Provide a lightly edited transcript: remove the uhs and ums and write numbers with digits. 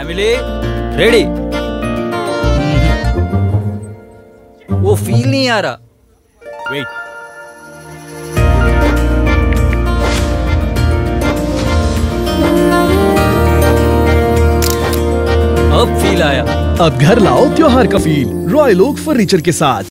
Family ready. वो feel नहीं आ रहा। वेट, अब फील आया। अब घर लाओ त्योहार का फील रॉयल ओक फर्नीचर के साथ।